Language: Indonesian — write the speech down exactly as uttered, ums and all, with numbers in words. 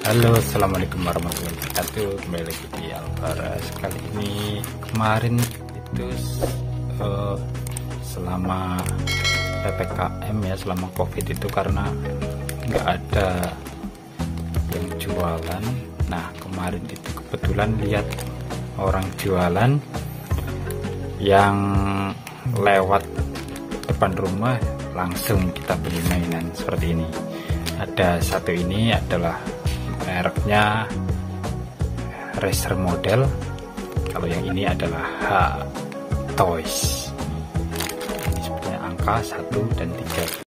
Halo, assalamualaikum warahmatullahi wabarakatuh. Kembali lagi di Albaras. Kali ini kemarin itu uh, selama P P K M ya, selama COVID itu karena nggak ada yang jualan. Nah kemarin itu kebetulan lihat orang jualan yang lewat depan rumah, langsung kita beli mainan seperti ini. Ada satu ini adalah mereknya Racer Model. Kalau yang ini adalah H Toys. Ini sebenarnya angka satu dan tiga.